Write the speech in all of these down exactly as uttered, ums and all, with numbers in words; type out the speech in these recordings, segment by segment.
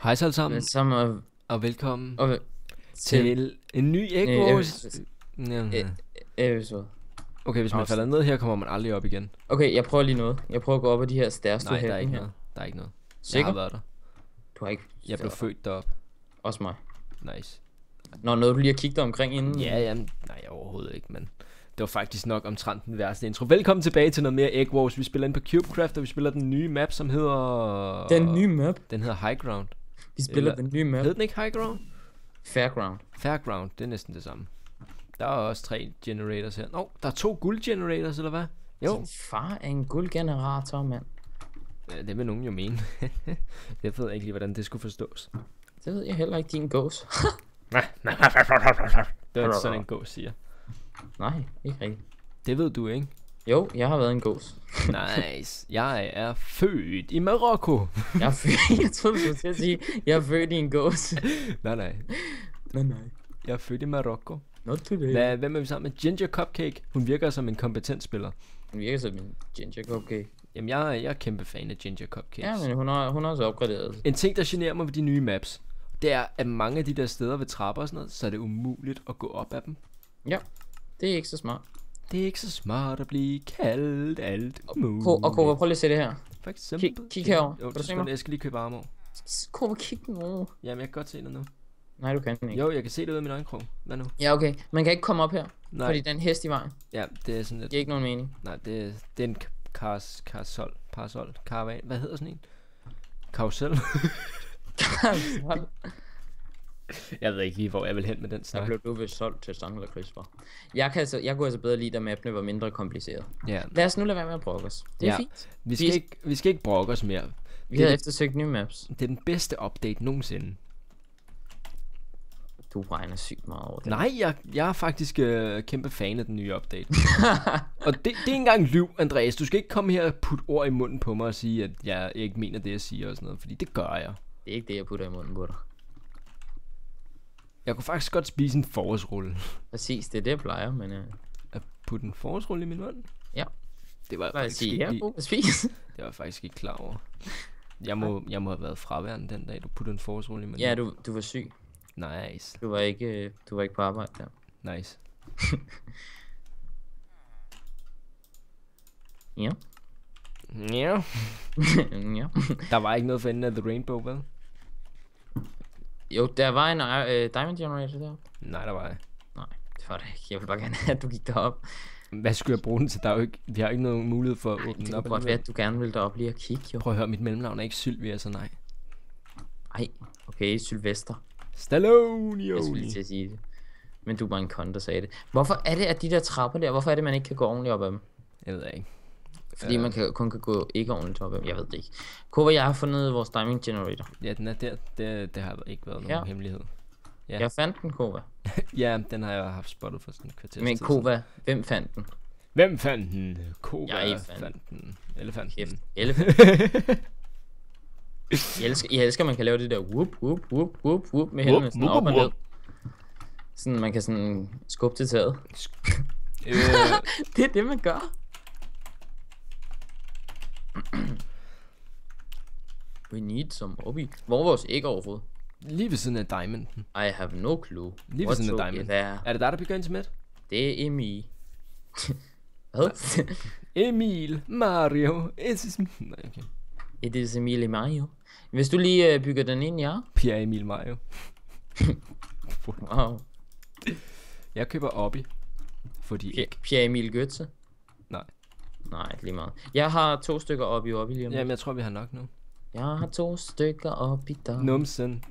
Hej så alle sammen, Sammen og, og velkommen og til, til en ny Egg Wars episode. Okay, hvis man Afsnit. falder ned her, kommer man aldrig op igen. Okay, jeg prøver lige noget. Jeg prøver at gå op ad de her stairs. Nej, du der er ikke her. noget. Der er ikke noget. Sikker? Jeg har været der. Du har ikke. Jeg blev født derop. Også mig. Nice. Når noget du lige har kigget omkring inden. Ja, jamen, nej, overhovedet ikke, men det var faktisk nok omtrent den værste intro. Velkommen tilbage til noget mere Egg Wars. Vi spiller ind på Cubecraft, og vi spiller den nye map, som hedder... Den nye map? Den hedder High Ground. Vi spiller Eller, den nye map. Hed den ikke High Ground? Fairground. Fairground, det er næsten det samme. Der er også tre generators her. Nå, oh, der er to guld generators, eller hvad? Jo. Din far er en guldgenerator, mand. Ja, det vil nogen jo mene. Jeg ved ikke lige, hvordan det skulle forstås. Det ved jeg heller ikke, din gås. Det er sådan en gås siger. Nej, ikke rigtigt. Det ved du ikke. Jo, jeg har været en gås. Nice. Jeg er født i Marokko. Jeg er født, jeg troede, du skulle til at sige, jeg er født i en gås. Nej, nej. Nej, nej. Jeg er født i Marokko. Not today. Hvad, hvem er vi sammen med? Ginger Cupcake. Hun virker som en kompetent spiller. Hun virker som en ginger cupcake. Jamen, jeg, er- jeg er kæmpe fan af Ginger Cupcakes. Ja, men hun har, hun har også opgraderet. En ting, der generer mig ved de nye maps, det er, at mange af de der steder ved trapper og sådan noget, så er det umuligt at gå op ad dem. Ja, det er ikke så smart. Det er ikke så smart at blive kaldt alt muligt. Ko- og Kova, prøv lige at se det her. For eksempel. Kig, kig herover. Jo, Kan du se så mig? jeg skal lige købe armor. Kova, kig nu. Jamen, jeg kan godt se det nu. Nej, du kan ikke. Jo, jeg kan se det ud af min øjenkrog. Hvad nu? Ja, okay. Man kan ikke komme op her, Nej. fordi der er en hest i vejen. Ja, det er sådan Det lidt... giver ikke nogen mening. Nej, det, er- det er en kars, karsol, parasol, karavan. Hvad hedder sådan en? Karusel? Jeg ved ikke lige, hvor jeg vil hen med den Der snak. blev du vist solgt til Stang eller Chris, Jeg, kan altså, jeg kunne altså bedre lide, at mappene var mindre kompliceret. Ja, Lad os nu lade være med at brokke os. Det er Ja. fint. vi skal, Vi- ikke, vi skal ikke brokke os mere. Vi Det er havde det- eftersøgt nye maps. Det er den bedste update nogensinde. Du regner sygt meget over det. Nej, jeg, jeg er faktisk øh, kæmpe fan af den nye update. Og det, det er ikke engang lyv, Andreas. Du skal ikke komme her og putte ord i munden på mig og sige, at jeg ikke mener det, jeg siger og sådan noget. Fordi det gør jeg. Det er ikke det, jeg putter i munden på dig. Jeg kunne faktisk godt spise en forårsrulle. Præcis, det er det, jeg plejer, men... Uh... At putte en forårsrulle i min mund? Ja. Det var jeg Lad os faktisk sige, ikke ja, lige- god at spise. Det var jeg faktisk ikke klar over. Jeg må, jeg må have været fraværende den dag, du puttede en forårsrulle i min Ja, mund. du, du var syg. Nice. Du var ikke, øh, du var ikke på arbejde der. Nice. Ja. Ja. Ja. Der var ikke noget for enden af The Rainbow, vel? Jo, der var en øh, Diamond Generator der. Nej, der var ikke. Nej, det var det ikke. Jeg vil bare gerne have, at du gik derop. Hvad skulle jeg bruge den til? Der er jo ikke, vi har ikke nogen mulighed for at åbne Det den kunne op. godt være, alligevel. at du gerne ville derop lige og kigge, jo. Prøv at høre, mit mellemnavn er ikke Sylvia, så nej. Ej, okay, Sylvester. Stallone, Jeg skulle lige til at sige det. Men du er bare en kon, der sagde det. Hvorfor er det, at de der trapper der, hvorfor er det, man ikke kan gå ordentligt op ad dem? Jeg ved ikke. Fordi man kan, kun kan gå ikke ordentligt op ad dem. Jeg ved det ikke. Kova, jeg har fundet vores Diamond Generator. Ja, den er der. Det, det har ikke været nogen Ja. hemmelighed. Ja. Jeg fandt den, Kova. Ja, den har jeg haft spottet for sådan en kvarter. Men Kova, hvem fandt den? Hvem fandt den? Koba Jeg fandt. fandt den. Elefanten. Kæft. Elefant. Jeg elsker, jeg elsker, at man kan lave det der whoop, whoop, whoop, whoop, whoop med hænderne sådan whoop, op og ned. whoop. Sådan, man kan sådan skubbe til taget. øh, Det er det, man gør. We need some hobby. Hvor er vores æg overfod? lige ved siden af Diamonden. I have no clue. Lige ved siden af What Diamond. took it there? Er det dig, der bygger internet? Det er Emil. Hvad? Emil, Mario, it is... Nej, okay. It is Emil Mario. Hvis du lige uh, bygger den ind, ja. Pierre Emil Mario. Wow. Jeg køber Obi. Fordi Pierre, ikke. Pierre Emil Götze. Nej. Nej, lige meget. Jeg har to stykker op i op i lige om. Jamen, jeg tror, vi har nok nu. Jeg har to stykker op i dag. Numsen.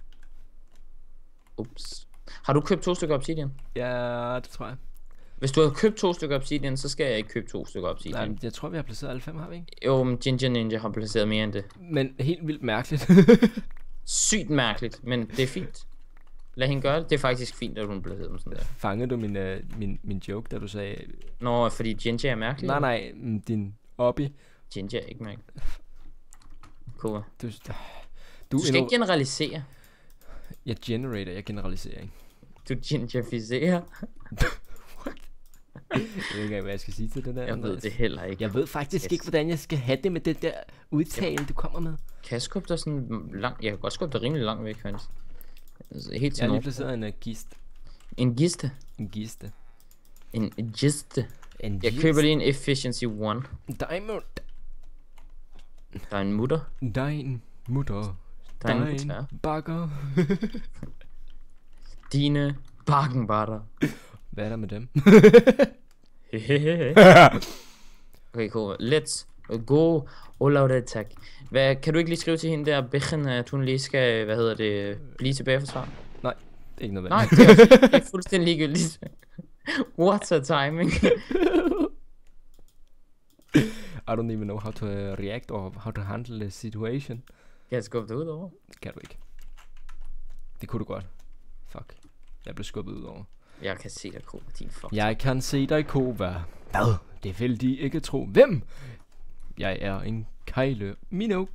Ups. Har du købt to stykker obsidian? Ja, det tror jeg. Hvis du har købt to stykker obsidian, så skal jeg ikke købe to stykker obsidian. Nej, jeg tror, vi har placeret alle fem, har vi ikke? Jo, men Ginger Ninja har placeret mere end det. Men helt vildt mærkeligt. Sygt mærkeligt, men det er fint. Lad hende gøre det. Det er faktisk fint, at hun placerede dem sådan der. Fangede du min, uh, min, min joke, da du sagde... Nå, fordi Ginger er mærkelig. Nej, nej, mm, din Obi. Ginger er ikke mærkelig. Cool. Du, du, Du skal ikke generalisere. Jeg generator, jeg generaliserer ikke. Du gingerificerer. Jeg ved ikke engang, hvad jeg skal sige til det der. Jeg ved det heller ikke. Jeg ved faktisk Yes. ikke, hvordan jeg skal have det med det der udtale, du kommer med. Kan jeg skubbe dig sådan langt? Jeg kan godt skubbe dig rimelig langt væk, faktisk. Altså, helt Jeg til har lige nord. placeret en uh, gist. En giste. En giste. En giste. En Jeg køber lige en efficiency one. Diamond. Der er en mutter. Dein mutter. Der er en Dein mutter. bakker. Dine bakkenbarter. Hvad er der med dem? Okay, cool. Let's go. Olav det, tak. Hvad, kan du ikke lige skrive til hende der, Bechen, at hun lige skal, hvad hedder det, blive tilbage for svar? Nej, ikke noget Nej, værd. det er, det er fuldstændig ligegyldigt. What's a timing? I don't even know how to uh, react or how to handle the situation. Kan jeg skubbe det ud over? Det kan du ikke. Det kunne du godt. Fuck. Jeg blev skubbet ud over. Jeg kan se dig, Kova, din fuck. Jeg kan se dig, Kova. Hvad? Det vil de ikke tro. Hvem? Jeg er en Kylie Minogue.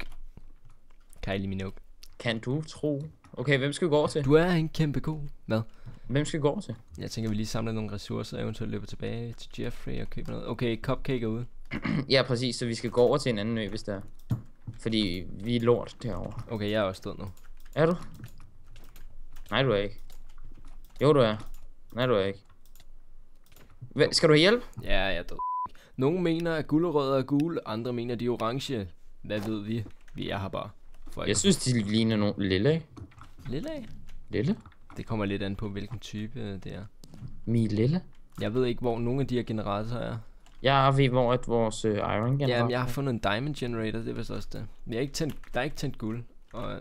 Kylie Minogue. Kan du tro? Okay, hvem skal vi gå over til? Du er en kæmpe ko. Hvad? Hvem skal vi gå over til? Jeg tænker, vi lige samler nogle ressourcer, eventuelt løber tilbage til Jeffrey og køber noget. Okay, cupcake er ude. Ja, præcis, så vi skal gå over til en anden ø, hvis der er. Fordi vi er lort derovre. Okay, jeg er også død nu. Er du? Nej, du er ikke. Jo, du er. Nej, du er ikke. Hva, skal du have hjælp? Ja, jeg er død. Nogle mener, at gulerødder er gule, andre mener, de er orange. Hvad ved vi? Vi er her bare. For Jeg synes, de ligner nogle lille, ikke? Lille af. Lille? Det kommer lidt an på, hvilken type øh, det er. Mi lille? Jeg ved ikke, hvor nogle af de her generatorer er. Jeg ved, hvor at vores uh, iron generator. Ja, jeg har fundet en diamond generator, det er vist også det. Men jeg er ikke tændt, der er ikke tændt guld. Og,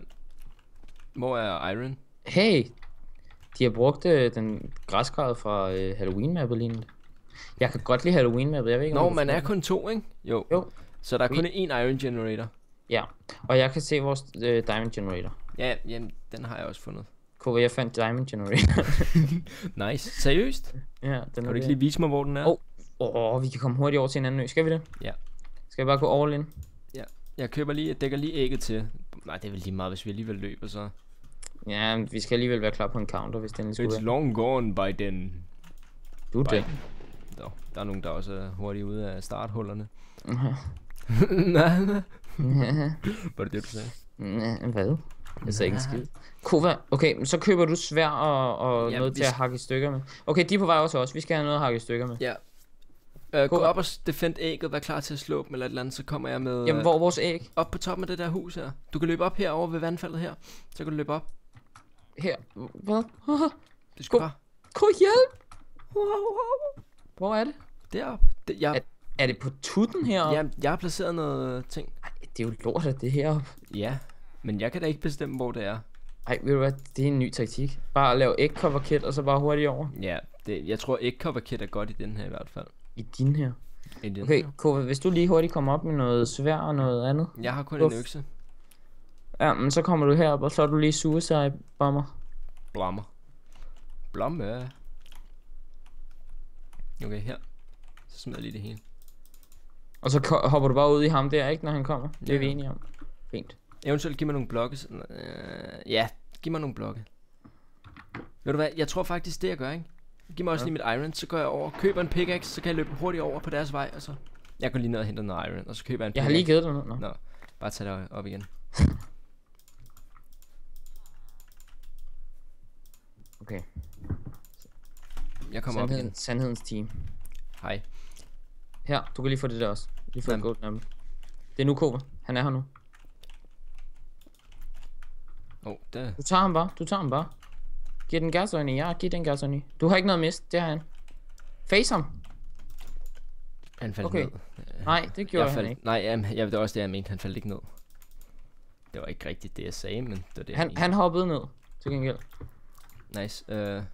hvor er iron? Hey! De har brugt uh, den græskarret fra uh, Halloween-mappet lignende. Jeg kan godt lide Halloween-mappet, jeg ved ikke Nå, om man er kun to, ikke? Jo. Jo. Så der er kun én iron generator. Ja, og jeg kan se vores uh, diamond generator. Ja, jamen, den har jeg også fundet. Kova, jeg fandt diamond generator. Nice. Seriøst? Ja, den Kan er du ikke det. lige vise mig, hvor den er? Åh, oh, oh, vi kan komme hurtigt over til en anden ø. Skal vi det? Ja. Skal vi bare gå all in? Ja. Jeg køber lige, jeg dækker lige ægget til. Nej, det er vel lige meget, hvis vi alligevel løber, så. Ja, vi skal alligevel være klar på en counter, hvis den skulle It's være. long gone by then. Du er det. Nå, der er nogen, der også er hurtigt ude af starthullerne. Mhm. Nej, var det det, du sagde? Nej, hvad? Jeg sagde ikke en skid. Kova, okay, men så køber du svær og, og Ja, noget vi til at skal- hakke i stykker med. Okay, de er på vej over til os. Vi skal have noget at hakke i stykker med. Ja. Uh, gå Cool. op og defend ægget, vær klar til at slå dem eller et eller andet, så kommer jeg med... Jamen, øh, hvor er vores æg? Op på toppen af det der hus her. Du kan løbe op herover ved vandfaldet her. Så kan du løbe op. Her. Hvad? Det skal Go- bare... Gå hjælp! Hvor er det? Derop. Det, jeg, Er, er det på tutten heroppe? ja, jeg har placeret noget ting. Ej, det er jo lort, at det er heroppe. Ja, men jeg kan da ikke bestemme, hvor det er. Ej, ved du hvad? Det er en ny taktik. Bare lave egg cover kit, og så bare hurtigt over. Ja, det, jeg tror ikke cover kit er godt i den her i hvert fald. I din her. I den Okay, her. Kova, hvis du lige hurtigt kommer op med noget svær og noget andet. Jeg har kun Uff. en økse. Ja, men så kommer du herop, og så er du lige suicide bomber. Blommer. Blomme. Okay, her. Så smider jeg lige det hele. Og så ko- hopper du bare ud i ham der, ikke, når han kommer. Det er Ja. vi enige om. Fint. Eventuelt giv mig nogle blokke. Sådan, øh, ja, giv mig nogle blokke. Ved du hvad, jeg tror faktisk det jeg gør, ikke? Giv mig også Ja. lige mit iron, så går jeg over, køber en pickaxe, så kan jeg løbe hurtigt over på deres vej, og så... Jeg går lige ned og henter noget iron, og så køber jeg en Jeg har pickaxe. lige givet dig noget. Nå. Nå, bare tag det op igen. Okay. Jeg kommer op Sandheden, igen. sandhedens team. Hej. Her, du kan lige få det der også. Lige få et Jamen. gold number. Det er nu Kova. Han er her nu. Åh, oh, det... Du tager ham bare. Du tager ham bare. Giv den gasøjne i. Ja, giv den gasøjne i. Du har ikke noget mist. Det har han. Face ham. Han faldt Okay. ned. Nej, det gjorde jeg han faldt... ikke. Nej, jamen, jeg, det var også det, jeg mente. Han faldt ikke ned. Det var ikke rigtigt det, jeg sagde, men det var det, jeg Han, mente. han hoppede ned. Til gengæld. Nice. Uh,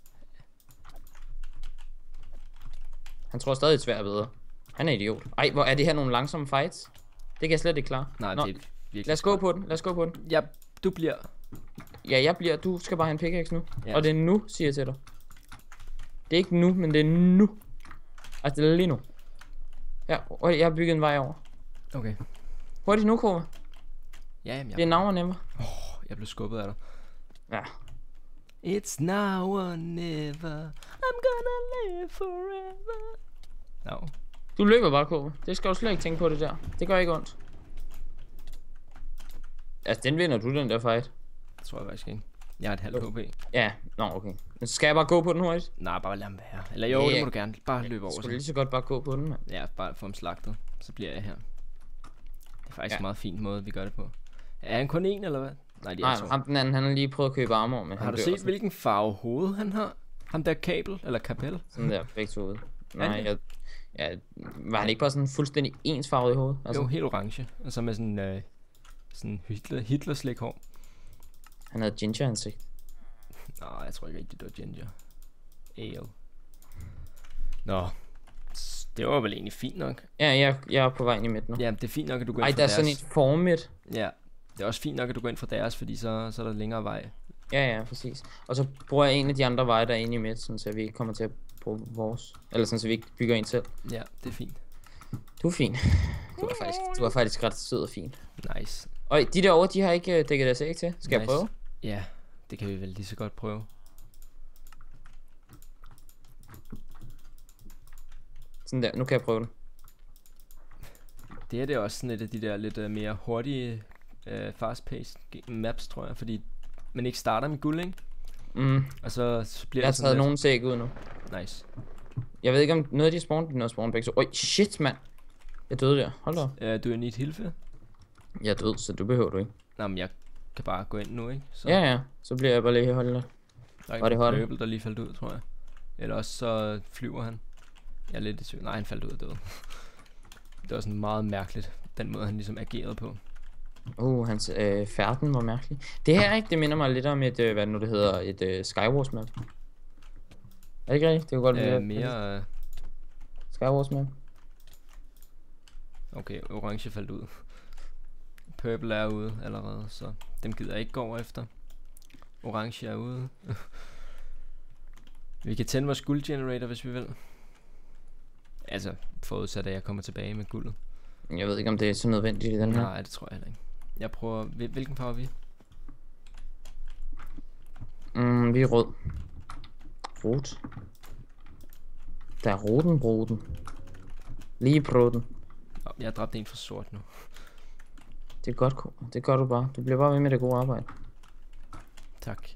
Han tror stadig, det er svært bedre. Han er idiot. Ej, hvor er det her nogle langsomme fights? Det kan jeg slet ikke klare. nej, Nå, det er virkelig... lad os gå på den. Lad os gå på den. Ja, du bliver... Ja, jeg bliver. Du skal bare have en pickaxe nu. Ja. Og det er nu, siger jeg til dig. Det er ikke nu, men det er nu. Altså, det er lige nu. Ja, og jeg har bygget en vej over. Okay. Hurtigt nu, Kova. Ja, jamen, Det er jeg, now or never. jeg blev skubbet af dig. Ja. It's now or never. I'm gonna live forever. No. Du løber bare, Kova. Det skal du slet ikke tænke på det der. Det gør ikke ondt. Altså, den vinder du, den der fight. Det tror jeg faktisk ikke. Jeg har et halvt H P. Ja, nå, okay. Men skal jeg bare gå på den hurtigt? Nej, bare lad ham være. Eller jo, Ja, det må du gerne. Bare løbe over. Skulle Så. lige så godt bare gå på den, mand. Ja, bare få ham slagtet. Så bliver jeg her. Det er faktisk Ja. en meget fin måde, vi gør det på. Er han kun en, eller hvad? Nej, de er Nej, to. ham den anden, han har lige prøvet at købe armor, men Har han du dør set, også. hvilken farve hoved han har? Ham der kabel, eller kapel? Sådan der, begge to ude. Nej, det? jeg... Ja, var han ikke bare sådan fuldstændig ensfarvet i hovedet? Altså. Jo, helt orange. Og så med sådan, øh, sådan Hitler, Hitler-slik hår. Han havde ginger ansigt. Nej, jeg tror ikke rigtig, det var ginger. Ale. Nå. S- Det var vel egentlig fint nok. Ja, jeg, jeg er på vej ind i midten nu. Ja, det er fint nok, at du går Ej, ind for der er deres. sådan et formit. Ja, det er også fint nok, at du går ind for deres, fordi så, så er der længere vej. Ja, ja, præcis. Og så bruger jeg en af de andre veje, der er inde i midt, sådan, så vi ikke kommer til at bruge vores. Eller sådan, så vi ikke bygger en selv. Ja, det er fint. Du er fin. Du er faktisk, du er faktisk ret sød og fin. Nice. Og de derovre, de har ikke øh, dækket deres æg til. Skal nice. jeg prøve? Ja, det kan vi vel lige så godt prøve. Sådan der, nu kan jeg prøve det. Det her det er også sådan et af de der lidt uh, mere hurtige, uh, fast-paced ge- maps, tror jeg, fordi man ikke starter med guld, ikke? Mm. Og så, så bliver Jeg har det sådan taget lidt... nogen sæg ud nu. Nice. Jeg ved ikke om noget af de spawnede, de noget spawnede begge to. Øj, shit, mand. Jeg døde der. Hold da op. Uh, du er need hilfe? Jeg er død, så du behøver du ikke. Nå, men jeg kan bare gå ind nu, ikke? Så Ja, ja. Så bliver jeg bare lige holdt der. der er var det ikke hot? nogen pøbel, der lige faldt ud, tror jeg. Eller også så flyver han. Jeg er lidt i tvivl. Nej, han faldt ud og døde. Det var sådan meget mærkeligt, den måde han ligesom agerede på. Uh, hans øh, færden var mærkelig. Det her, ikke? Det minder mig lidt om et, øh, hvad nu det hedder, et øh, Skywars map. Er det ikke rigtigt? Det kunne godt Uh, være mere... Uh, Skywars map. okay, orange faldt ud. Purple er ude allerede, så dem gider jeg ikke gå over efter. Orange er ude. Vi kan tænde vores guldgenerator, hvis vi vil. Altså, forudsat at jeg kommer tilbage med guldet. Jeg ved ikke, om det er så nødvendigt i den her. Nej, det tror jeg heller ikke. Jeg prøver... hvil- Hvilken farve er vi? Mm, vi er rød. Rot. Der er rotenbroden. Lige broden. Nå, jeg har dræbt en for sort nu. Det er godt, Ko. Det gør du bare. Du bliver bare ved med det gode arbejde. Tak.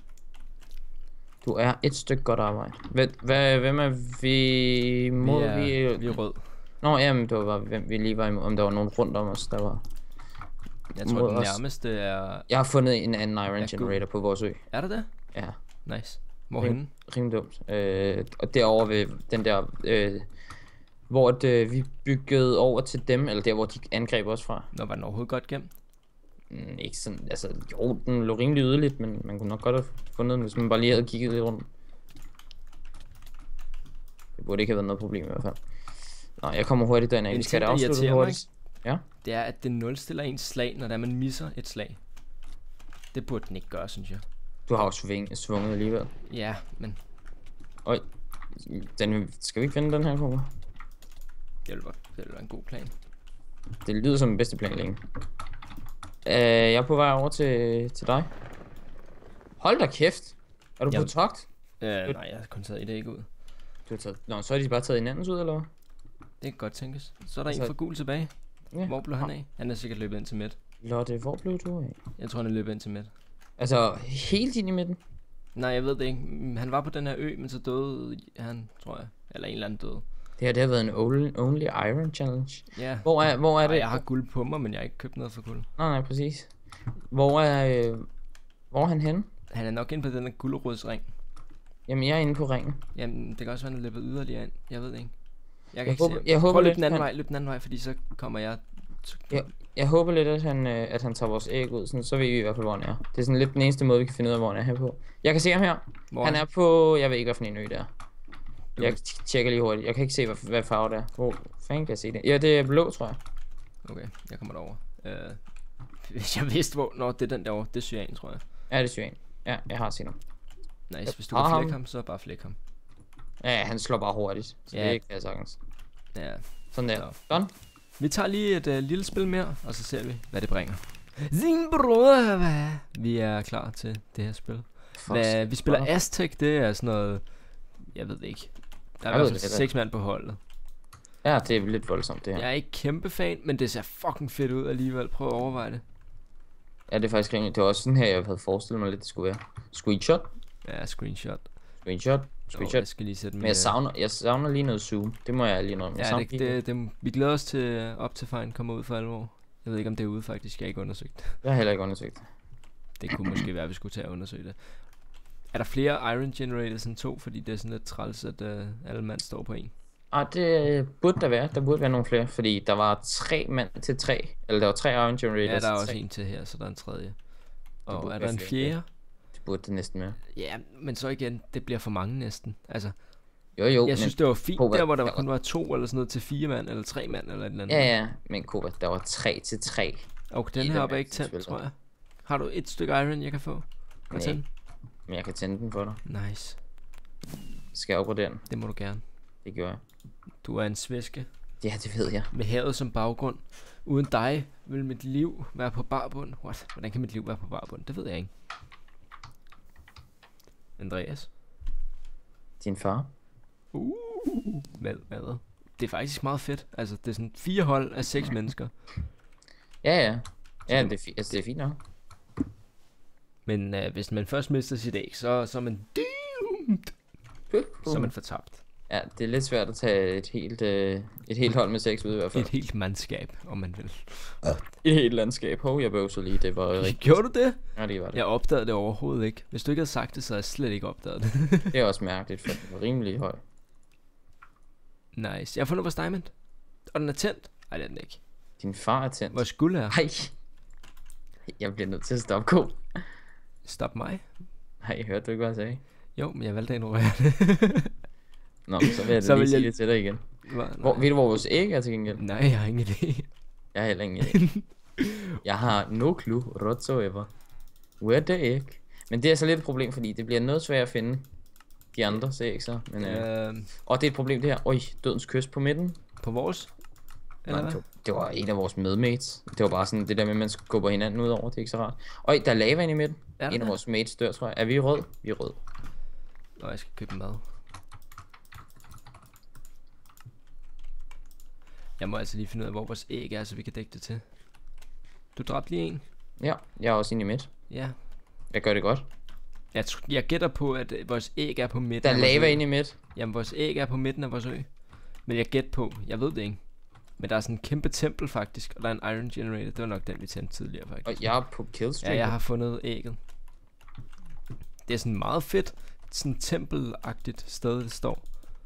Du er et stykke godt arbejde. Hvad, hvad, hvem er vi mod? Vi er, vi, vi er rød. Nå, jamen, det var bare, hvem vi lige var imod. Om der var nogen rundt om os, der var... Jeg tror, mod den os. nærmeste er... Jeg har fundet en anden Iron Ja, Generator på vores ø. Er det det? Ja, Nice. Hvorhenne? rimelig dumt. Øh, og derovre ved den der... Øh, hvor det, vi byggede over til dem, eller der, hvor de angreb os fra. Nå, var den overhovedet godt gemt? Mm, ikke sådan, altså, jo, den lå rimelig yderligt, men man kunne nok godt have fundet den, hvis man bare lige havde kigget lidt rundt. Det burde ikke have været noget problem i hvert fald. Nå, jeg kommer hurtigt derind. Vi En skal ting, da der afslutte irriterer mig, hurtigt. Ja. Det er, at det nulstiller ens slag, når det er, man misser et slag. Det burde den ikke gøre, synes jeg. Du har jo sving, svunget alligevel. Ja, men Øj, den, skal vi ikke finde den her, Kåre? det ville, være, det ville være en god plan. Det lyder som den bedste plan længe. Uh, jeg er på vej over til, til dig. Hold da kæft. Er du Jeg- på togt? Øh, nej, jeg har kun taget et æg ud. Du har taget... Nå, så har de bare taget hinandens ud, eller hvad? Det kan godt tænkes. Så er der Altså- en for gul tilbage. Ja. Hvor blev han af? Han er sikkert løbet ind til midt. Lotte, hvor blev du af? Jeg tror, han er løbet ind til midt. Altså, helt ind i midten? Nej, jeg ved det ikke. Mm, Han var på den her ø, men så døde han, tror jeg. Eller en eller anden døde. Det her, det har været en only, only Iron Challenge. Ja. Hvor er, hvor er Og det? jeg har guld på mig, men jeg har ikke købt noget for guld. Nej, nej, præcis. Hvor er, øh, hvor er han henne? Han er nok inde på den her gulerodsring. Jamen, jeg er inde på ringen. Jamen, det kan også være, han er løbet yderligere ind. Jeg ved det ikke. Jeg kan Jeg ikke håber- se. jeg håber Prøv at løbe lidt, den anden han- vej, løb den anden vej, fordi så kommer jeg... Ja. Jeg håber lidt, at han, øh, at han tager vores æg ud, sådan, så ved vi i hvert fald, hvor han er. Det er sådan lidt den eneste måde, vi kan finde ud af, hvor han er her på. Jeg kan se ham her. Hvor Han er på, jeg ved ikke, hvad for en ø der. Du Jeg kan- tjekker lige hurtigt. Jeg kan ikke se, hvad, hvad farve det er. Hvor fanden kan jeg se det? Ja, det er blå, tror jeg. Okay, jeg kommer derover. Uh, hvis jeg vidste, hvor... Nå, det er den derovre. Det er cyan, tror jeg. Ja, det er syren. Ja, jeg har set ham. Nice, hvis du har kan ham. flække ham, så bare flække ham. Ja, han slår bare hurtigt. Så Ja. det kan jeg sagtens. Ja. Sådan der. Så. Done. Vi tager lige et uh, lille spil mere, og så ser vi, hvad det bringer. Sin bror, hvad? Vi er klar til det her spil. Hvad, vi spiller Aztec, det er sådan noget... Jeg ved det ikke. Der er Jeg ved i hvert det fald heller seks mand på holdet. Ja, det er lidt voldsomt, det her. Jeg er ikke kæmpe fan, men det ser fucking fedt ud alligevel. Prøv at overveje det. Ja, det er faktisk rimelig. Det var også sådan her, jeg havde forestillet mig lidt, det skulle være. Screenshot. Ja, screenshot. Screenshot. Oh, Screenshot. jeg skal lige sætte Men jeg savner, jeg savner lige noget zoom. Det må jeg lige noget. Ja, det, det, det, vi glæder os til Optifine kommer ud for alvor. Jeg ved ikke, om det er ude faktisk. Jeg har ikke undersøgt. Jeg har heller ikke undersøgt. Det kunne måske være, at vi skulle tage og undersøge det. Er der flere Iron Generators end to? Fordi det er sådan lidt træls, at uh, alle mand står på en. Ah, det burde der være. Der burde være nogle flere. Fordi der var tre mand til tre. Eller der var tre Iron Generators. Ja, der er også tre. en til her, så der er en tredje. Og er være der en flere. fjerde? Det burde det næsten være. Ja, men så igen, det bliver for mange næsten. Altså, Jo jo. jeg synes, det var fint Koba, der, hvor der, der kun var to eller sådan noget til fire mand, eller tre mand, eller et eller andet. Ja, ja. Men Koba, der var tre til tre. Okay, den her oppe er ikke tændt, tror jeg. Har du et stykke iron, jeg kan få? Nej, tænde? men jeg kan tænde den for dig. Nice. Skal jeg opgradere den? Det må du gerne. Det gør jeg. Du er en svæske. Ja, det ved jeg. Med havet som baggrund. Uden dig vil mit liv være på barbund. What? Hvordan kan mit liv være på barbund? Det ved jeg ikke. Andreas? Din far? Uh, hvad, hvad? Det er faktisk meget fedt. Altså, det er sådan fire hold af seks mennesker. Ja, ja. Ja, det er, fi- altså, det er fint nok. Men uh, hvis man først mister sit æg, så, så er man doomed. Så er man fortabt. Ja, det er lidt svært at tage et helt, øh, et helt hold med seks ud i hvert fald. Et helt mandskab, om man vil. Et helt landskab. Hov, jeg bøvser lige, det var rigtigt. Gjorde du det? Ja, det var det. Jeg opdagede det overhovedet ikke. Hvis du ikke havde sagt det, så havde jeg slet ikke opdaget det. Det er også mærkeligt, for det var rimelig høj. Nice. Jeg har fundet vores diamond. Og den er tændt. Nej, det er den ikke. Din far er tændt. Vores guld er. Hej. Jeg bliver nødt til at stoppe ko. Stop mig. Hej, hørte du ikke, hvad jeg sagde? Jo, men jeg valgte at ignorere det. Nå, så vil jeg Så da lige vil sige jeg- det til dig igen. Hvor, Hvor, ved du, hvor vores æg er til gengæld? Nej, jeg har ingen idé. Jeg har heller ingen idé. Jeg har no clue whatsoever. Where the egg? Men det er så lidt et problem, fordi det bliver noget svært at finde de andre æg så. Men, øh... øh, Og det er et problem det her. Øj, dødens kyst på midten. på vores? Eller Nej, hvad? det, det var en af vores medmates. Det var bare sådan det der med, at man skubber hinanden ud over. Det er ikke så rart. Øj, der er lava inde i midten. Er der En af det? vores mates dør, tror jeg. Er vi rød? Vi er rød. Nå, jeg skal købe mad. Jeg må altså lige finde ud af, hvor vores æg er, så vi kan dække det til. Du dræbte lige en. Ja, jeg er også inde i midt. Ja. Jeg gør det godt. Jeg, tr- jeg gætter på, at øh, vores æg er på midten. Der er af vores lava ø. inde i midt. Jamen, vores æg er på midten af vores ø. Men jeg gætter på, jeg ved det ikke. Men der er sådan en kæmpe tempel faktisk, og der er en iron generator. Det var nok den, vi tændte tidligere faktisk. Og jeg er på killstreak. Ja, jeg har fundet ægget. Det er sådan meget fedt, sådan tempelagtigt sted, det står.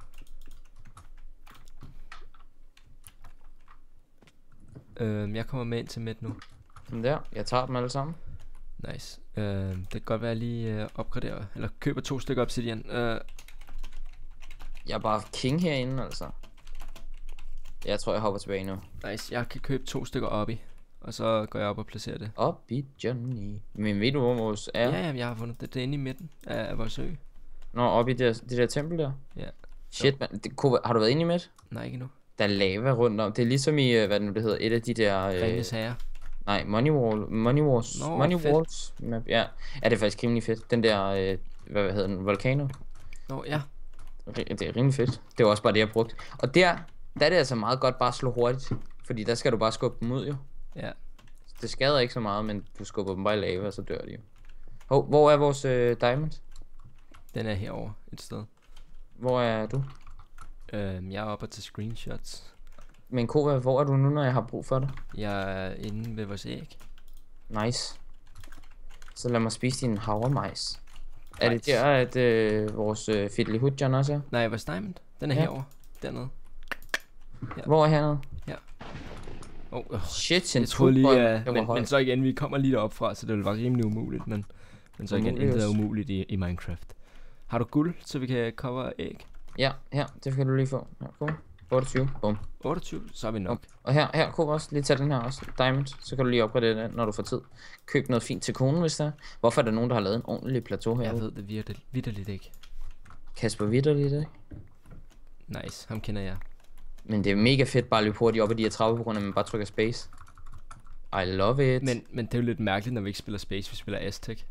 Øhm, jeg kommer med ind til midt nu. Sådan der. Jeg tager dem alle sammen. Nice. Øhm, det kan godt være, at jeg lige øh, opgraderer, eller køber to stykker obsidian. Øh, Jeg er bare king herinde, altså. Jeg tror, jeg hopper tilbage nu. nice, jeg kan købe to stykker oppe, og så går jeg op og placerer det. Op i Johnny. Men ved du, hvor vores er? Ja, ja, jeg har fundet det. Det er inde i midten af, af vores ø. Nå, op i det, det der tempel der. Ja. Shit, man. Det, kunne, har du været inde i midt? Nej, ikke nu. Der er lava rundt om. Det er ligesom i, øh, hvad det nu det hedder, et af de der... Øh, Ringes herre. nej, Money Wall. Money Wars. Nå, Money fedt. Walls map. Ja. Ja, det er faktisk rimelig fedt. Den der, øh, hvad hedder den, Volcano. Nå, ja. Ri- Det er rimelig fedt. Det var også bare det, jeg brugte. Og der, der er det altså meget godt bare at slå hurtigt. Fordi der skal du bare skubbe dem ud, jo. Ja. Det skader ikke så meget, men du skubber dem bare i lava, og så dør de jo. Hov, hvor er vores øh, diamond? Den er herover et sted. Hvor er du? Øhm, jeg er oppe til screenshots. Men Kova, hvor er du nu, når jeg har brug for dig? Jeg er inde ved vores æg. Nice. Så lad mig spise din havremajs. Er det Nice. der, at øh, vores øh, Fiddly Hudjon også er? Nej, vores diamond. Den er Ja. herover. Dernede. Ja. Hvor er hernede? Oh, øh. Shit, en Jeg troede lige, fodbold. uh, Det var men, højt. men så igen, vi kommer lige derop fra, så det ville være rimelig umuligt, men, men så igen, Umuligt intet er også. umuligt i, i Minecraft. Har du guld, så vi kan cover æg? Ja, her, det kan du lige få. Her, Kova. otteogtyve, bum. otteogtyve, så er vi nok. Og her, her, Kova også. Lige tage den her også. Diamond. Så kan du lige opgradere den, når du får tid. Køb noget fint til konen, hvis der er. Hvorfor er der nogen, der har lavet en ordentlig plateau Jeg herude? ved det virkelig, vitterligt ikke. Kasper Vitterligt, ikke? Nice, ham kender jeg. Men det er mega fedt bare at løbe hurtigt op ad de her trapper, på grund af, at man bare trykker space. I love it. Men, men det er jo lidt mærkeligt, når vi ikke spiller Space, vi spiller Aztec.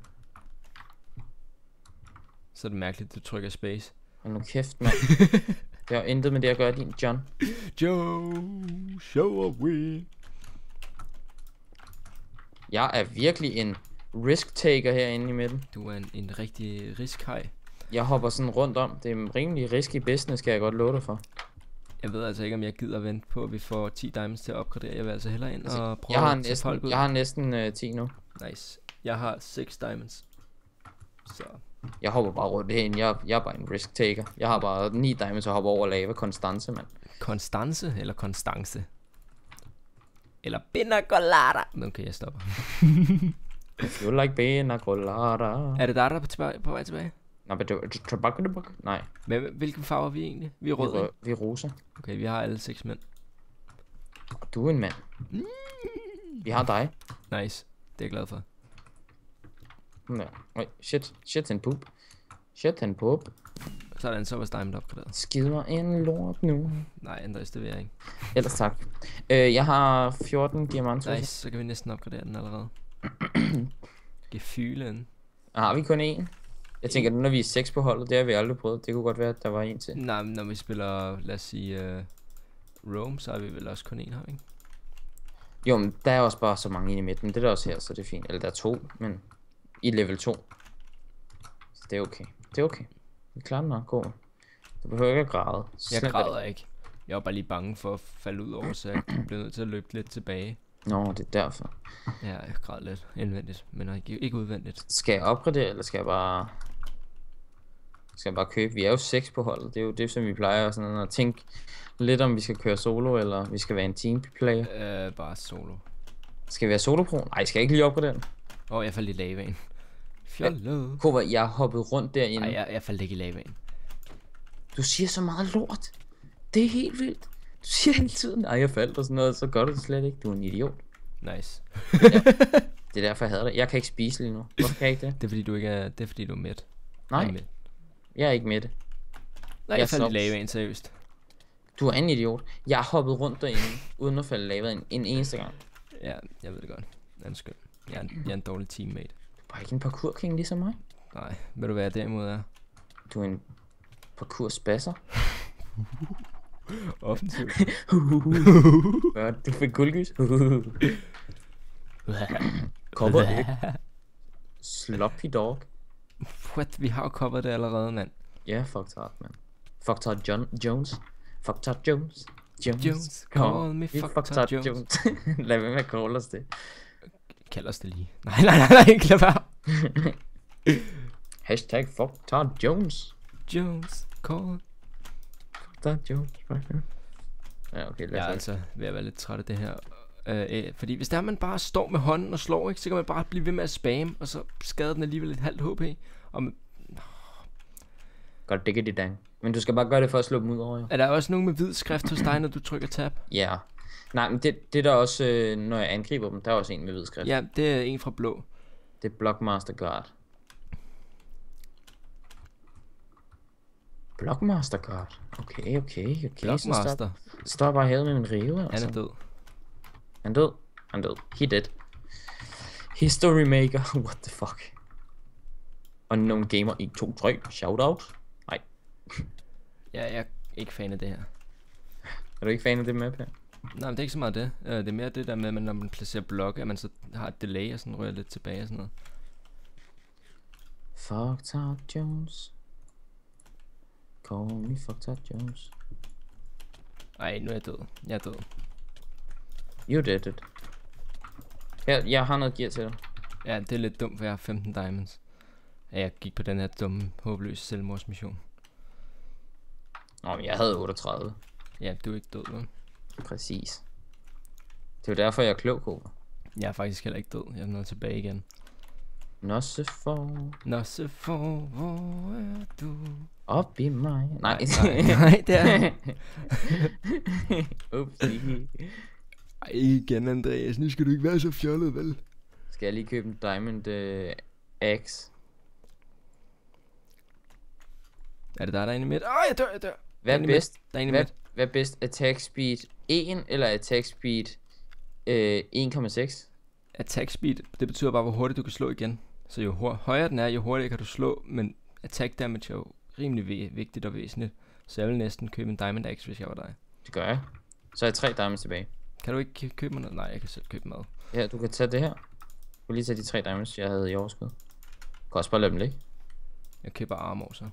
Så er det mærkeligt, at du trykker Space. Hold nu kæft, mand. Det har intet med det at gøre, din John. Joe, show a win. Jeg er virkelig en risk-taker herinde i midten. Du er en, en rigtig riskhaj. Jeg hopper sådan rundt om. Det er en rimelig risky business, kan jeg godt love dig for. Jeg ved altså ikke, om jeg gider vente på, at vi får ti diamonds til at opgradere. Jeg vil altså hellere ind altså, og prøve jeg har at tage næsten, folk ud. Jeg har næsten uh, ti nu. Nice. Jeg har seks diamonds. Så. Jeg hopper bare rundt herinde. Jeg, jeg er bare en risk-taker. Jeg har bare ni diamonds og hopper over lava. Konstance, mand. Konstance eller Konstance? Eller pina colada. Okay, jeg stopper. You like pina colada. Er det dig, der er på, tilbage, på vej tilbage? Nej, men det var... Nej. Men hvilken farve er vi egentlig? Vi er røde. Vi, vi er rosa. Okay, vi har alle seks mænd. Du er en mand. Mm. Vi har dig. Nice. Det er jeg glad for. Ja. Oj, shit. Shit and poop. Shit and poop. Sådan, så var diamond opgraderet. Skid mig en lort nu. Nej, Andreas, det vil jeg ikke. Ellers tak. Øh, jeg har fjorten diamanter. Nice, så kan vi næsten opgradere den allerede. Gefylen. Har vi kun én? Jeg tænker, nu når vi er seks på holdet, det har vi aldrig prøvet. Det kunne godt være, at der var en til. Nej, men når vi spiller, lad os sige, uh, Rome, så har vi vel også kun én her, ikke? Jo, men der er også bare så mange inde i midten. Det er der også her, så det er fint. Eller der er to, men i level to. Så det er okay. Det er okay. Vi klarer den nok, gå. Du behøver ikke at græde. Jeg græder ikke. Jeg var bare lige bange for at falde ud over, så jeg blev nødt til at løbe lidt tilbage. Nå, det er derfor. Ja, jeg græd lidt indvendigt, men ikke, ikke udvendigt. Skal jeg opgradere, eller skal jeg bare... Skal jeg bare købe? Vi er jo seks på holdet. Det er jo det, som vi plejer sådan noget, at tænke lidt om, vi skal køre solo, eller vi skal være en teamplayer. Øh, bare solo. Skal vi være solo pro? Nej, skal jeg ikke lige opgradere den? Åh, oh, jeg faldt i lavaen. Fjollet. Kova, jeg hoppet rundt derinde. Nej, jeg, jeg faldt ikke i lavaen. Du siger så meget lort. Det er helt vildt. Du siger hele tiden, nej, jeg faldt og sådan noget, så gør du det slet ikke. Du er en idiot. Nice. Ja. Det er derfor, jeg hader det. Jeg kan ikke spise lige nu. Hvorfor kan jeg ikke det? Det er fordi, du ikke er, det er, fordi du er mæt. Nej, jeg er, mæt. jeg er ikke med det. Nej, jeg, jeg faldt i lavaen, seriøst. Du er en idiot. Jeg har hoppet rundt derinde, uden at falde i lavaen en eneste gang. Ja, jeg ved det godt. Undskyld. Jeg er en, jeg er en dårlig teammate. Du er bare ikke en parkour king ligesom mig. Nej, ved du hvad jeg derimod er? Du er en parkour spasser. Offensivt. Ja, du fik guldgys. Cover det. Sloppy dog. What? Vi har jo covered det allerede, mand. Ja, yeah, fuck hard, man. Fuck hard John Jones. Fuck hard Jones. Jones. Jones. Call me fuck hard Jones. Jones. Lad være med at kalde os det. Kald os det lige. Nej, nej, nej, nej, ikke lad være. Hashtag fuck hard Jones. Jones. Call. Fuck hard Jones. Ja, okay, lad os. Jeg er altså ved at være lidt træt af det her. Øh, øh, fordi hvis der man bare står med hånden og slår, ikke, så kan man bare blive ved med at spamme, og så skader den alligevel et halvt H P. Og man... Godt digge det dang. Men du skal bare gøre det for at slå dem ud over, jo. Er der også nogen med hvid skrift hos dig, når du trykker tab? Ja. Yeah. Nej, men det, det er der også, øh, når jeg angriber dem, der er også en med hvid skrift. Ja, det er en fra blå. Det er Blockmaster Guard. Blockmaster Guard. Okay, okay, okay. Blockmaster. Så står bare her med min rive, altså. Han er død. Han død. Han død. He dead. History maker. What the fuck. Unknown gamer en to tre. Shoutout. Nej. Ja, jeg er ikke fan af det her. Er du ikke fan af det map her? Nej, men det er ikke så meget det. Uh, det er mere det der med, at når man placerer blokke, at man så har et delay og sådan rører lidt tilbage og sådan noget. Fuck Todd Jones. Call me fuck Todd Jones. Ej, nu er jeg død. Jeg er død. You did it. Jeg, jeg har noget gear til dig. Ja, det er lidt dumt, for jeg har femten diamonds. Ja, jeg gik på den her dumme, håbløse selvmordsmission. Nå, men jeg havde otteogtredive. Ja, du er ikke død, vel? Præcis. Det er jo derfor, jeg er klog, Kova. Jeg er faktisk heller ikke død. Jeg er nået tilbage igen. Nå så for... Nå så for, hvor er du? Op i mig. Nej, nej, nej, det er... Upsi. Ej, igen, Andreas. Nu skal du ikke være så fjollet, vel? Skal jeg lige købe en Diamond uh, Axe? Er det der, der er inde i midt? Åh, jeg dør, jeg dør. Hvad er bedst? Der er hvad, hvad er bedst? Attack speed en eller attack speed øh, en komma seks? Attack speed, det betyder bare, hvor hurtigt du kan slå igen. Så jo højere den er, jo hurtigere kan du slå. Men attack damage er jo rimelig vigtigt og væsentligt. Så jeg vil næsten købe en Diamond Axe, hvis jeg var dig. Det gør jeg. Så er jeg tre diamonds tilbage. Kan du ikke købe mig noget? Nej, jeg kan selv købe mad. Ja, du kan tage det her. skulle lige tage de tre diamonds, jeg havde i overskud. Kan også bare lade dem ligge. Jeg køber armor så.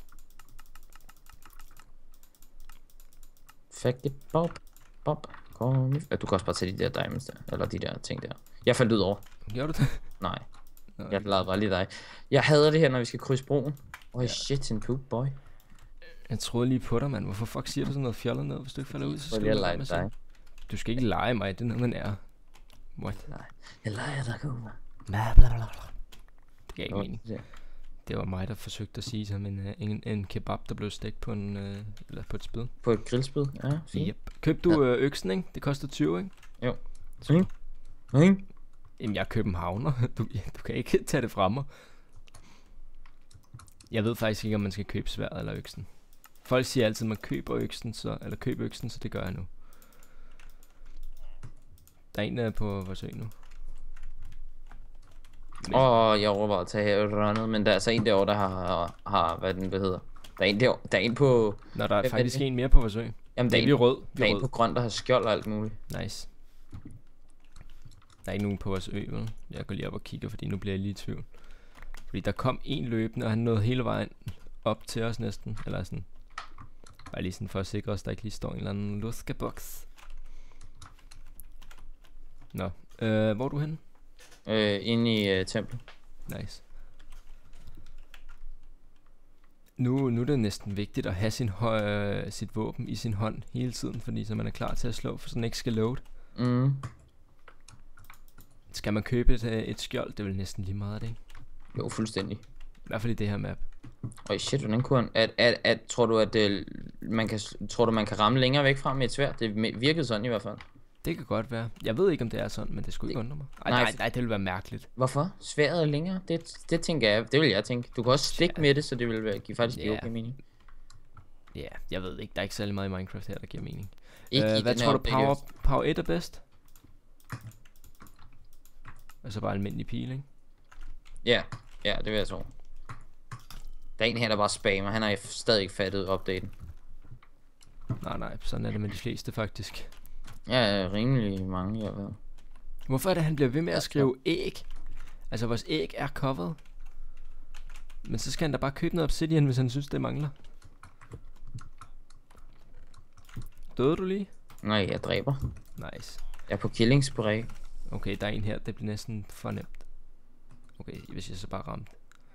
Fuck det, Bob. Bob. Kom. Ja, du kan også bare tage de der diamonds der. Eller de der ting der. Jeg faldt ud over. Gjorde du det? Nej. Nå, Jeg lavede bare lige dig. Jeg hader det her, når vi skal krydse broen. Åh, oh, shit, en poop boy. Jeg troede lige på dig, mand. Hvorfor fuck siger du sådan noget fjollet ned, hvis du ikke falder ud? Så Prøv skal lige du at lade lege mig dig. se. Du skal ikke lege mig, det er noget, man er. What? Nej. Jeg leger dig, Cooper. Bla, bla, bla, bla. Det gav ikke Nå, mening. ja. Det var mig, der forsøgte at sige som en, øh, en, en kebab, der blev stegt på en øh, eller på et spyd. På et grillspyd? Ja, fint. Yep. Købte du øh, øksen, ikke? Det koster tyve, ikke? Jo. Fint. Fint. Jamen, jeg er københavner. Du, ja, du kan ikke tage det fra mig. Jeg ved faktisk ikke, om man skal købe sværdet eller øksen. Folk siger altid, at man køber øksen, så, eller køb øksen, så det gør jeg nu. Der er en, der er på vores ø nu. Åh, oh, jeg overvejer at tage her runnet, men der er så en derovre, der har, har, har hvad den hedder. Der er en der, der er en på... Nå, der er Hvem er faktisk det? en mere på vores ø. Jamen, Der er vi er rød. Vi der er er en rød. på grøn, der har skjold og alt muligt. Nice. Der er ikke nogen på vores ø, vel? Jeg går lige op og kigger, fordi nu bliver jeg lige i tvivl. Fordi der kom en løbende, og han nåede hele vejen op til os næsten. Eller sådan. Bare lige sådan for at sikre os, der ikke lige står en eller anden luskeboks. Nå, øh, hvor er du henne? Øh, inde i uh, templet. Nice. Nu, nu er det næsten vigtigt at have sin høj, sit våben i sin hånd hele tiden, fordi så man er klar til at slå, for sådan ikke skal load. Mm. Skal man købe et, et skjold, det er vel næsten lige meget af det, ikke? Jo, fuldstændig. I hvert fald i det her map. Øj, shit, hvordan kunne han... At, at, at, tror du, at det, man kan, tror du, man kan ramme længere væk fra med et sværd? Det virkede sådan i hvert fald. Det kan godt være. Jeg ved ikke, om det er sådan, men det skulle ikke undre mig. Ej, Nej, nej, nej, det ville være mærkeligt. Hvorfor? Sværdet er længere? Det, det tænker jeg, det vil jeg tænke. Du kan også stikke med det, så det vil være, give faktisk give Ja. okay mening. Ja, yeah, jeg ved ikke. Der er ikke særlig meget i Minecraft her, der giver mening. Ikke Uh, i hvad den tror her du, power, update. power et er bedst? Altså bare almindelig pil, ikke? Ja, ja, det vil jeg tro. Der er en her, der bare spammer. Han har stadig ikke fattet updaten. Nej, nej, sådan er det med de fleste faktisk. Ja, rimelig mange, jeg ved. Hvorfor er det, han bliver ved med at skrive æg? Altså, vores æg er covered. Men så skal han da bare købe noget obsidian, hvis han synes, det mangler. Døde du lige? Nej, jeg dræber. Nice. Jeg er på killing spray. Okay, der er en her, det bliver næsten for nemt. Okay, hvis jeg så bare ramte.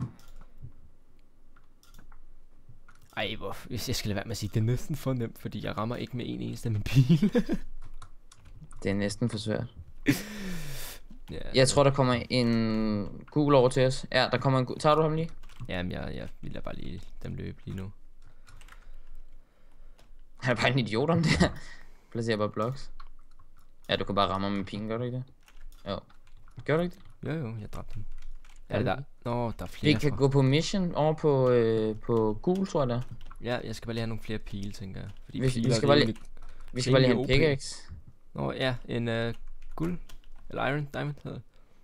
Ej, hvor, hvis jeg skal lade være med at sige, det er næsten for nemt, fordi jeg rammer ikke med en eneste af min pile. Det er næsten for svært. Ja, Jeg tror, der kommer en gul over til os. Ja, der kommer en gul. Tager du ham lige? Jamen, jeg, jeg vil da bare lige dem løbe lige nu. Han er bare en idiot om det her. Placerer bare blocks. Ja, du kan bare ramme ham med pingen, gør du ikke det? Jo. Gør du ikke det? Jo, jo, jeg dræbte dem. Er Er det det der? Nå, der er Vi flere kan fra. gå på mission over på, øh, på gul, tror jeg der. Ja, jeg skal bare lige have nogle flere pile, tænker jeg. Fordi Vi- vi piler skal er bare lige- rimelig- Vi skal bare lige have en Rimelig O P. pickaxe. Nå, ja, en uh, guld. Eller iron, diamond hedder det.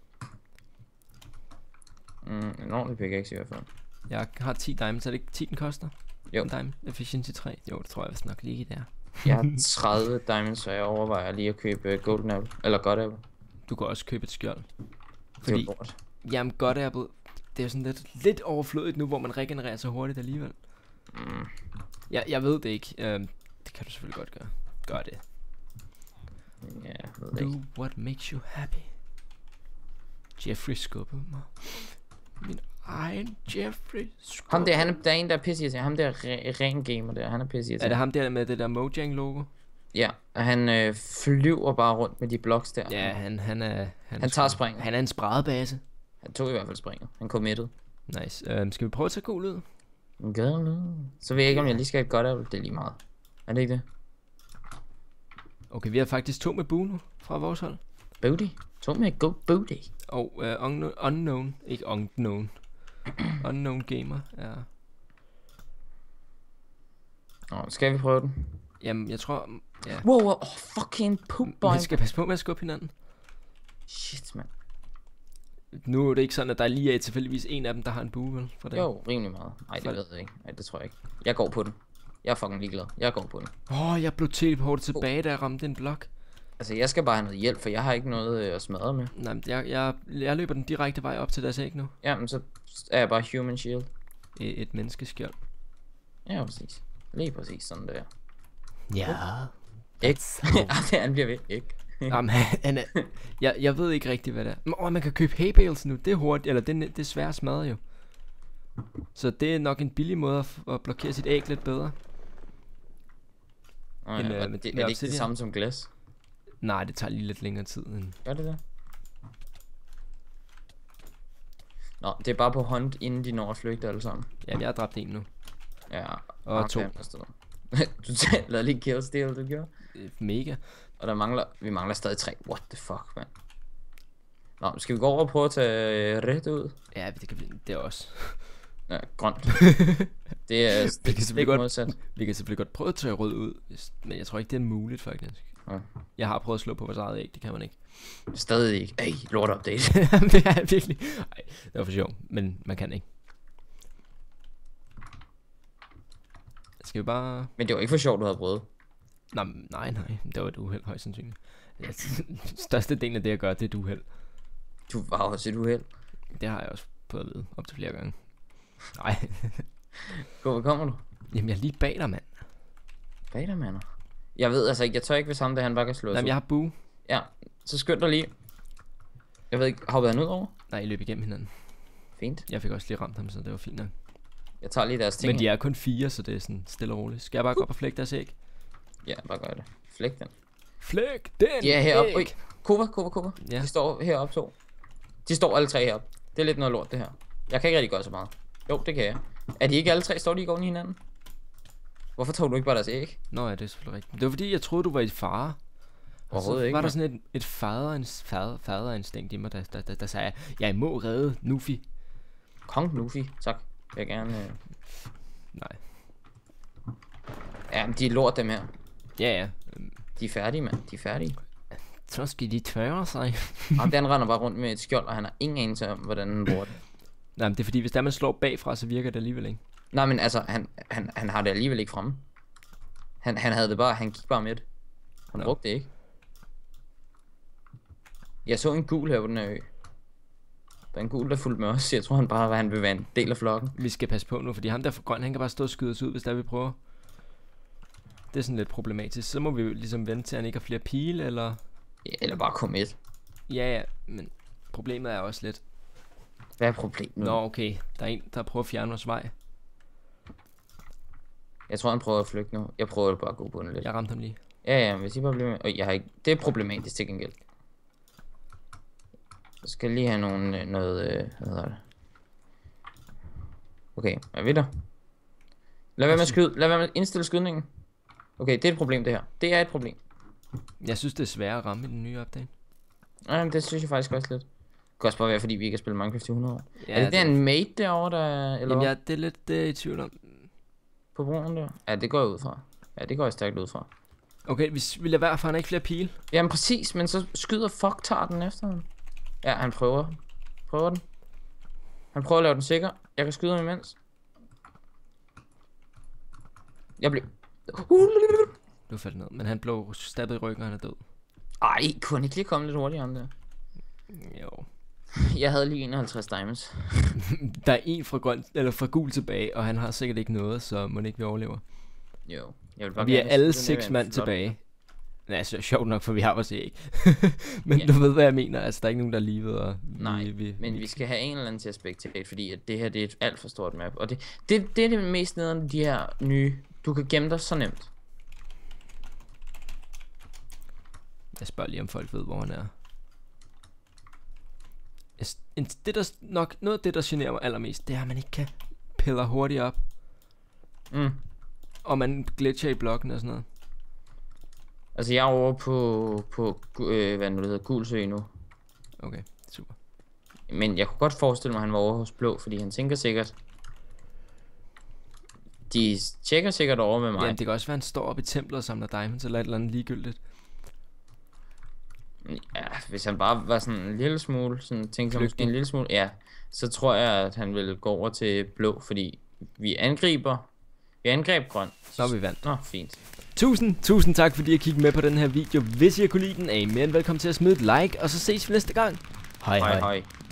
Mm, en ordentlig pickaxe i hvert fald. Jeg har ti diamonds, er det ikke ti, den koster? Jo. En diamond, efficiency tre. Jo, det tror jeg vist nok lige der. Jeg har tredive diamonds, så jeg overvejer lige at købe uh, golden apple. Eller god apple. Du kan også købe et skjold. Det er Fordi, jo lort. jamen, godt apple, det er jo sådan lidt, lidt overflødigt nu, hvor man regenererer så hurtigt alligevel. Mm. Jeg, jeg ved det ikke. Øhm, det kan du selvfølgelig godt gøre. Gør det. Ja, jeg ved det ikke. Do what makes you happy. Jeffrey skubbede mig. Min egen Jeffrey skubbede. Ham der, han er, der er en, der er pisse til. Ham der re, ren gamer der, han er pisse til. Er det ham der med det der Mojang logo? Ja, og han øh, flyver bare rundt med de blocks der. Ja, han, han er... Han, Han er tager sgu- springet. Han er en spredebase. Han tog i hvert fald springet. Han committed. Nice. Øhm, skal vi prøve at tage god ud? Så ved jeg ikke, om jeg lige skal have et godt apple. Det er lige meget. Er det ikke det? Okay, vi har faktisk to med bue nu fra vores hold. Booty. Tog med go booty. Og uh, unknown, unknown, ikke unknown. Unknown gamer er... Nå, skal vi prøve den? Jamen, jeg tror... Ja. Wow, wow, oh, fucking poop boy. Man skal passe på med at skubbe hinanden. Shit, man. Nu er det ikke sådan, at der lige er tilfældigvis en af dem, der har en bue, vel? For det. Jo, rimelig meget. Nej, det For- ved jeg ikke. Nej, det tror jeg ikke. Jeg går på den. Jeg er fucking ligeglad. Jeg går på den. Åh, oh, jeg blev teleportet tilbage, da jeg ramte en blok. Altså, jeg skal bare have noget hjælp, for jeg har ikke noget øh, at smadre med. Nej, men jeg, jeg, jeg løber den direkte vej op til deres æg nu. Ja, men så er jeg bare human shield. Et, et menneskeskjold. Ja, præcis. Lige præcis sådan der. Ja. Ikke? Ja, han bliver ved. Ikke? Jamen, han er, jeg, jeg ved ikke rigtig, hvad det er. Men, åh, man kan købe hay bales nu. Det er hurtigt, eller det, det er svært at smadre jo. Så det er nok en billig måde at, at blokere sit æg lidt bedre. Oh, end, ja, øh, det, med- det, med er det ikke det obsidian. samme som glas? Nej, det tager lige lidt længere tid end... Gør det det? Nå, det er bare på hunt, inden de når at flygte alle sammen. Ja, jeg har dræbt en nu. Ja, Og okay, to. forstået. Du lavede lige kill steal, du gjorde. Øh, Mega. Og der mangler, vi mangler stadig tre. What the fuck, mand. Nå, skal vi gå over og prøve at tage ret ud? Ja, det, kan, vi- det er også. Ja, grønt. Det er Vi kan stik, selvfølgelig stik godt- modsat. Vi kan selvfølgelig godt prøve at tage rød ud, hvis- men jeg tror ikke, det er muligt faktisk. Ja. Jeg har prøvet at slå på vores eget æg, det kan man ikke. Stadig ikke. Ej, lort update. Det er virkelig... Ej, det var for sjov, men man kan ikke. Skal vi bare... Men det var ikke for sjovt, du havde prøvet. Nå, men nej, nej, det var et uheld højst sandsynligt. Ja, største del af det, jeg gør, det er et uheld. Du var også et uheld. Det har jeg også fået at vide op til flere gange. Nej, Gå, hvor kommer du? jamen jeg er lige bag dig, mand. Bag dig, mander. Jeg ved altså ikke, jeg tør ikke, hvis ham der han bare kan slå os Nej, men ud. jeg har bue. Ja, så skynd dig lige. Jeg ved ikke, hoppede han ud over? Nej, jeg løb igennem hinanden. Fint. Jeg fik også lige ramt ham, så det var fint nok. Jeg tager lige deres ting. Men de er kun fire, så det er sådan stille og roligt. Skal jeg bare gå op og flække deres æg? Ja, bare gør det. Flæk den. Flæk den De er heroppe. æg! Ui, Kova, Kova, Kova. Ja. De står heroppe to. De står alle tre heroppe. Det er lidt noget lort, det her. Jeg kan ikke rigtig gøre så meget. Jo, det kan jeg. Er de ikke alle tre? Står de ikke oven i hinanden? Hvorfor tog du ikke bare deres æg? Nå ja, det er selvfølgelig rigtigt. Det var fordi, jeg troede, du var i fare. Og så Overhovedet ikke, var der mand. sådan et, et faderins, fader, faderinstinkt i mig, der, der, der, der sagde, jeg må redde Nufi. Kong Luffy, tak. Jeg vil gerne... Øh... Nej. Ja, men de er lort, dem her. Ja, ja. Øhm, De er færdige, mand. De er færdige. Så skal de tørre sig. Og den render bare rundt med et skjold, og han har ingen anelse om, hvordan han bruger det. Nej, men det er fordi, hvis der man slår bagfra, så virker det alligevel ikke. Nej, men altså, han, han, han har det alligevel ikke fremme. Han, han havde det bare, han gik bare med det. Han Nå. brugte det ikke. Jeg så en gul her på den her ø. Der er en gul, der fulgte med os. Jeg tror, han bare var, han vil være en del af flokken. Vi skal passe på nu, fordi ham der for grøn, han kan bare stå og skyde os ud, hvis der vi prøver. Det er sådan lidt problematisk. Så må vi jo ligesom vente til, at han ikke har flere pile, eller... Ja, eller bare komme et. Ja, ja, men problemet er også lidt... Hvad er problemet? Nå, okay. Der er en, der prøver at fjerne vores vej. Jeg tror, han prøver at flygte nu. Jeg prøver bare at gå på den lidt. Jeg ramte ham lige. Ja, ja, hvis I bare bliver med. Og jeg har ikke... Det er problematisk til gengæld. Jeg skal lige have nogle, øh, noget... Øh, hvad hedder det? Okay, er vi der? Lad være med at skyde. Lad være med at indstille skydningen. Okay, det er et problem, det her. Det er et problem. Jeg synes, det er svært at ramme i den nye update. Nej, men det synes jeg faktisk også lidt. Det kan også bare være, fordi vi ikke har spillet Minecraft i hundrede år. Ja, Er det der en mate derovre, der er... Eller Jamen, hvad? jeg, det er lidt det er jeg i tvivl om. På broen der? Ja, det går jeg ud fra. Ja, det går jeg stærkt ud fra. Okay, vi, vi lader være, for han har ikke flere pile. Jamen præcis, men så skyder fuck tager den efter ham. Ja, han prøver. Prøver den. Han prøver at lave den sikker. Jeg kan skyde ham imens. Jeg blev... Du faldt ned, men han blev stabbet i ryggen, og han er død. Ej, kunne han ikke lige komme lidt hurtigere om det? Jo. Jeg havde lige enoghalvtreds diamonds. Der er en fra, grøn, eller fra gul tilbage, og han har sikkert ikke noget, så må ikke vi overlever. Jo. Jeg vil bare Og vi er gerne alle skyde den seks med mand en flot- tilbage. Nej, så sjovt nok, for vi har vores æg. Men Ja. du ved, hvad jeg mener. Altså, der er ikke nogen, der er livet, og vi, Nej, vi, men vi skal have en eller anden til at spectate, fordi at det her det er et alt for stort map. Og det, det, det er det mest nederen, de her nye. Du kan gemme dig så nemt. Jeg spørger lige, om folk ved, hvor han er. Jeg s- en- Det der nok, noget af det, der generer mig allermest, det er, at man ikke kan pille hurtigt op. Mm. Og man glitcher i blokken og sådan noget. Altså jeg er over på, på øh, hvad nu det hedder, Gulsø nu. Okay, super. Men jeg kunne godt forestille mig, at han var over hos Blå, fordi han tænker sikkert... De tjekker sikkert over med mig. Ja, det kan også være, at han står op i templet og samler diamonds, eller et eller andet ligegyldigt. Ja, hvis han bare var sådan en lille smule, sådan tænkte sig måske Flygtig. en lille smule, ja, så tror jeg, at han ville gå over til Blå, fordi vi angriber, Vi angreb grøn. Nå, vi vandt. Nå, fint. Tusind, tusind tak fordi I kiggede med på den her video. Hvis I har kunne lide den, er I mere end velkommen til at smide et like, og så ses vi næste gang. Hej hej. Hej hej.